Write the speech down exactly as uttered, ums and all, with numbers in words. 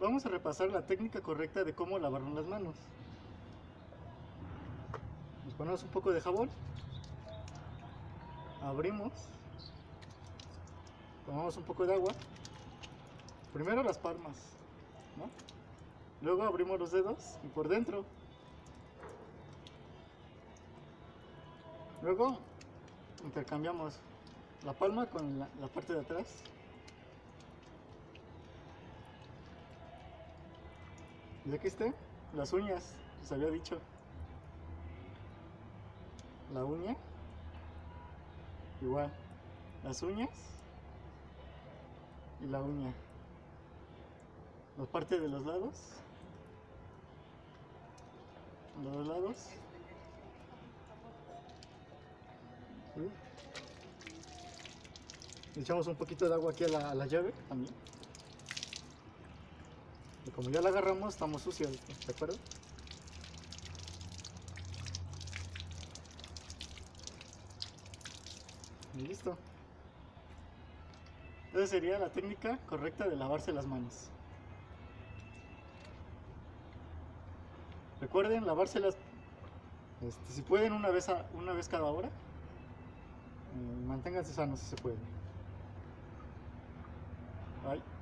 vamos a repasar la técnica correcta de cómo lavarnos las manos. Nos ponemos un poco de jabón, abrimos, tomamos un poco de agua, primero las palmas, ¿no? Luego abrimos los dedos y por dentro. Luego intercambiamos la palma con la, la parte de atrás. Y aquí está, las uñas, les había dicho. La uña, igual, las uñas y la uña. La parte de los lados, los dos lados. ¿Sí? Le echamos un poquito de agua aquí a la, a la llave también. Y como ya la agarramos, estamos sucios, ¿de acuerdo? Y listo. Esa sería la técnica correcta de lavarse las manos. Recuerden lavárselas, este, si pueden, una vez, a, una vez cada hora. Eh, manténganse sanos si se puede. Bye.